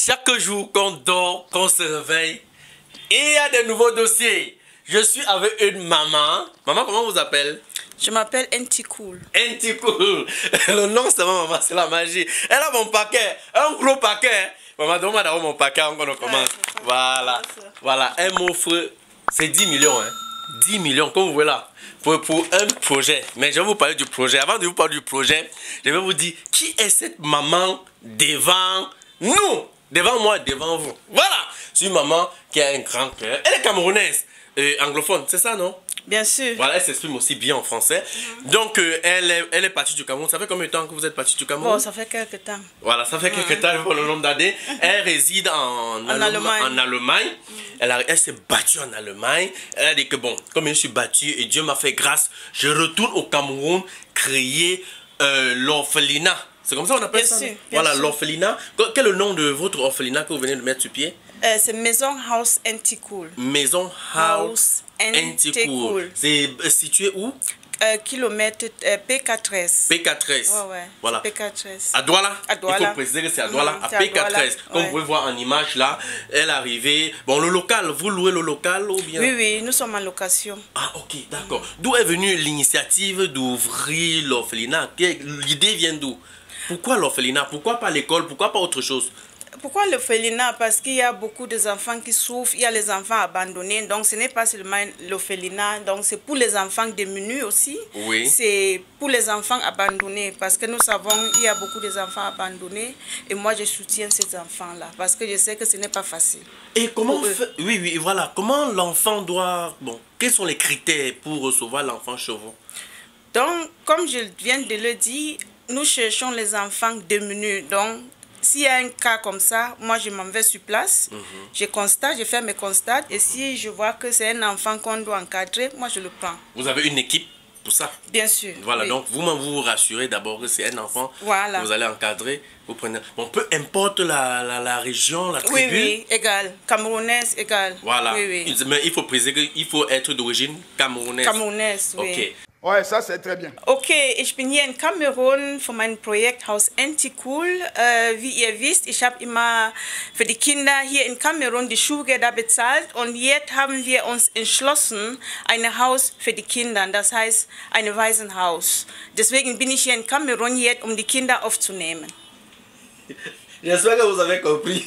Chaque jour qu'on dort, qu'on se réveille, il y a des nouveaux dossiers. Je suis avec une maman. Maman, comment vous appelez? Je m'appelle Ntikoul. Ntikoul. Le nom, c'est ma maman, c'est la magie. Elle a mon paquet, un gros paquet. Maman, donne-moi d'abord mon paquet avant qu'on commence. Voilà. Voilà, elle m'offre, c'est 10 millions. Hein. 10 millions, comme vous voyez là. Pour un projet. Mais je vais vous parler du projet. Avant de vous parler du projet, je vais vous dire qui est cette maman devant nous. Devant moi, devant vous. Voilà. C'est une maman qui a un grand cœur. Elle est camerounaise. Anglophone, c'est ça, non? Bien sûr. Voilà, elle s'exprime aussi bien en français. Donc, elle est partie du Cameroun. Ça fait combien de temps que vous êtes partie du Cameroun? Bon, ça fait quelques temps. Voilà, ça fait quelques temps pour le nombre d'années. Elle réside en Allemagne. Elle s'est battue en Allemagne. Elle a dit que bon, comme je suis battue et Dieu m'a fait grâce, je retourne au Cameroun créer l'orphelinat. C'est comme ça qu'on appelle ça? Voilà, l'orphelinat. Quel est le nom de votre orphelinat que vous venez de mettre sur pied? C'est Maison House Ntikoul. Maison House Ntikoul. C'est situé où? Kilomètre P4S. P4S. Ouais. Voilà. P4S. À Douala. À Douala. Il faut préciser que c'est à Douala. À P4S. Comme vous pouvez voir en image là, elle est arrivée. Bon, le local, vous louez le local ou bien? Oui, nous sommes en location. Ah, ok, d'accord. D'où est venue l'initiative d'ouvrir l'orphelinat? L'idée vient d'où? Pourquoi l'orphelinat? Pourquoi pas l'école? Pourquoi pas autre chose? Pourquoi l'orphelinat? Parce qu'il y a beaucoup d'enfants qui souffrent, il y a les enfants abandonnés, donc ce n'est pas seulement l'orphelinat, donc c'est pour les enfants démunis aussi. Oui. C'est pour les enfants abandonnés, parce que nous savons qu'il y a beaucoup d'enfants abandonnés, et moi je soutiens ces enfants-là, parce que je sais que ce n'est pas facile. Et comment oui, voilà. Comment l'enfant doit... Bon, quels sont les critères pour recevoir l'enfant chez vous? Donc, comme je viens de le dire, nous cherchons les enfants démunis, donc... S'il y a un cas comme ça, moi je m'en vais sur place, je constate, je fais mes constats et si je vois que c'est un enfant qu'on doit encadrer, moi je le prends. Vous avez une équipe pour ça? Bien sûr. Voilà, oui. Donc vous rassurez d'abord que c'est un enfant voilà. que vous allez encadrer, vous prenez... Bon, peu importe la région, la tribu. Oui, égal. Camerounaise, égal. Voilà, oui. Mais il faut préciser qu'il faut être d'origine camerounaise. Camerounaise, oui. Ok. Ouais, ça c'est très bien. Okay, ich bin hier in Kamerun für mein Projekt Haus Ntikoul. Wie ihr wisst, ich habe immer für die Kinder hier in Kamerun die Schulgelder bezahlt und jetzt haben wir uns entschlossen, ein Haus für die Kinder, das heißt ein Waisenhaus. Deswegen bin ich hier in Kamerun jetzt, um die Kinder aufzunehmen. J'espère que vous avez compris.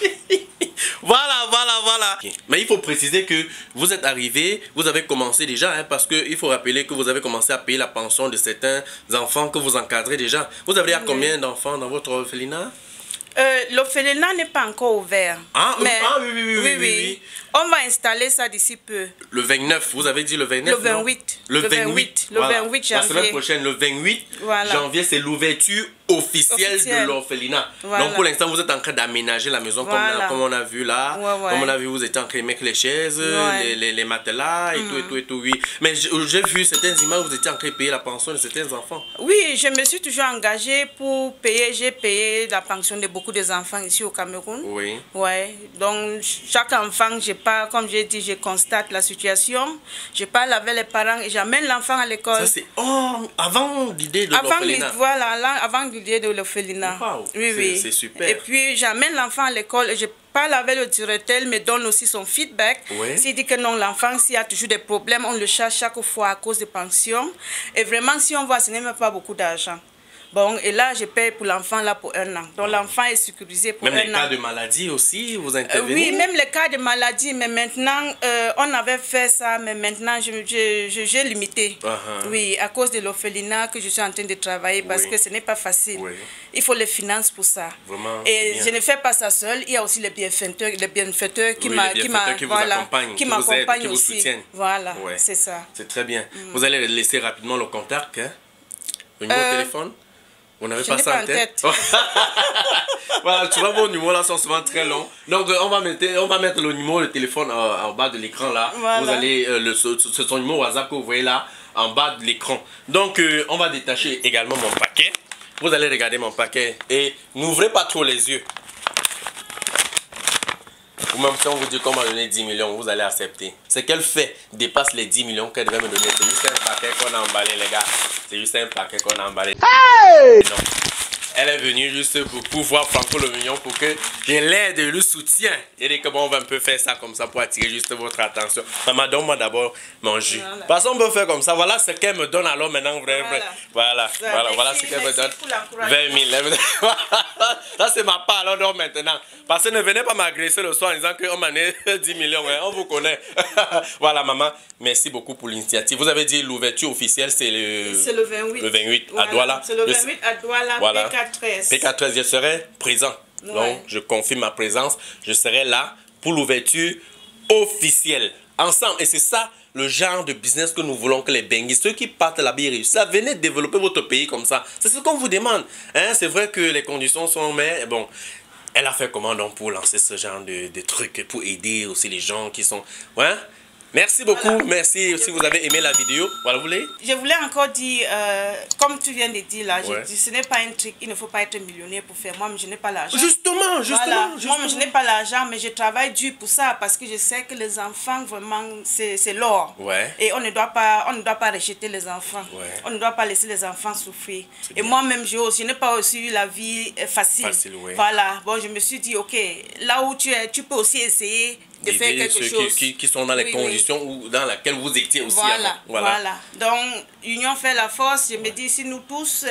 Voilà. Mais il faut préciser que vous êtes arrivé, vous avez commencé déjà, hein, parce qu'il faut rappeler que vous avez commencé à payer la pension de certains enfants que vous encadrez déjà. Vous avez combien d'enfants dans votre orphelinat? L'orphelinat n'est pas encore ouvert. Oui. On va installer ça d'ici peu. Le 29, vous avez dit le 29? Le 28. Le 28 janvier. La semaine prochaine, le 28 janvier, c'est l'ouverture officielle de l'orphelinat. Voilà. Donc pour l'instant, vous êtes en train d'aménager la maison comme on a vu là. Comme on a vu, vous étiez en train de mettre les chaises, les matelas et tout, oui. Mais j'ai vu certaines images où vous étiez en train de payer la pension de certains enfants. Oui, je me suis toujours engagée pour payer. J'ai payé la pension de beaucoup d'enfants ici au Cameroun. Oui. Ouais. Donc chaque enfant, comme j'ai dit, je constate la situation. Je parle avec les parents et j'amène l'enfant à l'école. Ça c'est avant l'idée de l'orphelinat. Voilà, avant l'idée de l'orphelinat. Wow, oui. C'est super. Et puis j'amène l'enfant à l'école et je parle avec le directeur, il me donne aussi son feedback. Oui. S'il dit que non, l'enfant, s'il y a toujours des problèmes, on le cherche chaque fois à cause des pensions. Et vraiment, si on voit, ce n'est même pas beaucoup d'argent. Bon, et là, je paye pour l'enfant là pour 1 an. Donc l'enfant est sécurisé pour 1 an. Même les cas de maladie aussi, vous intervenez? Oui, même les cas de maladie, mais maintenant, on avait fait ça, mais maintenant, j'ai limité. Oui, à cause de l'orphelinat que je suis en train de travailler, parce que ce n'est pas facile. Il faut les finances pour ça. Vraiment et je ne fais pas ça seul, il y a aussi les bienfaiteurs qui m'accompagnent aussi. Soutiennent. Voilà, c'est ça. C'est très bien. Vous allez laisser rapidement le contact, hein? Le numéro de téléphone? On n'avait pas ça en tête. Voilà, tu vois, vos numéros là sont souvent très longs. Donc, on va mettre le numéro de téléphone en bas de l'écran là. Voilà. Vous allez, c'est son numéro WhatsApp que vous voyez là, en bas de l'écran. Donc, on va détacher également mon paquet. Vous allez regarder mon paquet et n'ouvrez pas trop les yeux. Ou même si on vous dit qu'on m'a donné 10 millions, vous allez accepter. Ce qu'elle fait dépasse les 10 millions qu'elle devait me donner. C'est juste un paquet qu'on a emballé, les gars. C'est juste un paquet qu'on a emballé. Hey! Elle est venue juste pour voir Franco le Mignon pour que je l'aide et le soutien. Et dit que bon, on va un peu faire ça comme ça pour attirer juste votre attention. Maman, donne-moi d'abord mon jus. Voilà. Parce qu'on peut faire comme ça. Voilà ce qu'elle me donne alors maintenant. Voilà ce qu'elle me donne. 20 000. Ça, c'est ma part alors maintenant. Parce que ne venez pas m'agresser le soir en disant qu'on m'a donné 10 millions. Hein. On vous connaît. Voilà, maman. Merci beaucoup pour l'initiative. Vous avez dit l'ouverture officielle, c'est le 28. Le 28 à Douala. C'est le 28 à Douala, voilà. PK13. PK13, je serai présent. Ouais. Donc, je confirme ma présence. Je serai là pour l'ouverture officielle. Ensemble. Et c'est ça le genre de business que nous voulons que les Benguis, ceux qui partent là-bas, réussissent. Venez développer votre pays comme ça. C'est ce qu'on vous demande. Hein? C'est vrai que les conditions sont... Mais bon... Elle a fait comment donc pour lancer ce genre de trucs, pour aider aussi les gens qui sont... Ouais. Merci beaucoup, voilà. Merci si vous avez aimé la vidéo. Voilà, vous voulez? Je voulais encore dire, comme tu viens de dire là, je dis, ce n'est pas un truc, il ne faut pas être millionnaire pour faire. Moi, je n'ai pas l'argent. Justement. Moi, je n'ai pas l'argent, mais je travaille dur pour ça parce que je sais que les enfants, vraiment, c'est l'or. Ouais. Et on ne doit pas rejeter les enfants. Ouais. On ne doit pas laisser les enfants souffrir. Et moi-même, je n'ai pas aussi eu la vie facile. Ouais. Voilà. Bon, je me suis dit, ok, là où tu es, tu peux aussi essayer de faire quelque chose. Qui sont dans les conditions où, dans lesquelles vous étiez aussi avant. Voilà. Donc, union fait la force. Je me dis, si nous tous,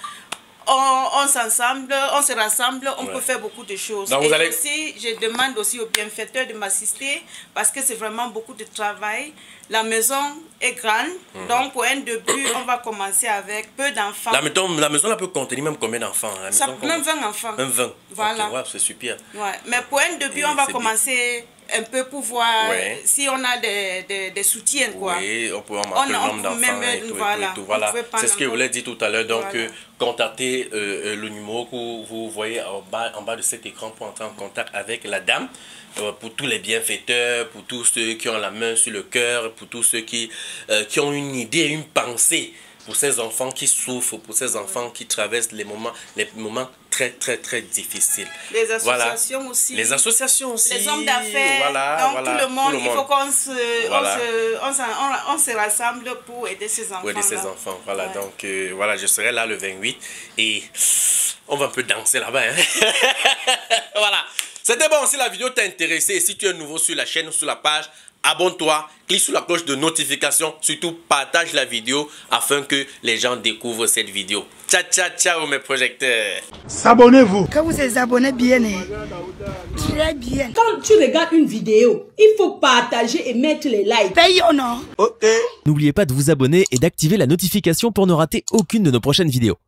on se rassemble, on peut faire beaucoup de choses. Donc, et aussi, je demande aussi aux bienfaiteurs de m'assister parce que c'est vraiment beaucoup de travail. La maison est grande, donc pour un début, on va commencer avec peu d'enfants. La maison là peut contenir même combien d'enfants? Même 20 enfants. Même 20. Voilà. Okay, wow, c'est super. Ouais. Mais pour un début, on va commencer un peu pour voir si on a des soutiens. Quoi. Oui, on peut en marquer le nombre d'enfants et tout. Voilà. C'est ce que je voulais dire tout à l'heure. Donc, contactez le numéro que vous voyez en bas de cet écran pour entrer en contact avec la dame. Pour tous les bienfaiteurs, pour tous ceux qui ont la main sur le cœur, pour tous ceux qui ont une idée, une pensée pour ces enfants qui souffrent, pour ces enfants qui traversent les moments très difficiles. Les associations aussi. Les associations aussi. Les hommes d'affaires. Donc tout le monde, il faut qu'on se rassemble pour aider ces enfants. Pour aider ces enfants, voilà. Donc voilà, je serai là le 28 et on va un peu danser là-bas. Hein? Voilà. C'était bon, si la vidéo t'a intéressé et si tu es nouveau sur la chaîne ou sur la page, abonne-toi, clique sur la cloche de notification, surtout partage la vidéo afin que les gens découvrent cette vidéo. Ciao mes projecteurs. S'abonnez-vous. Quand vous êtes abonné bien, très bien. Quand tu regardes une vidéo, il faut partager et mettre les likes. Paye ou non? Ok. N'oubliez pas de vous abonner et d'activer la notification pour ne rater aucune de nos prochaines vidéos.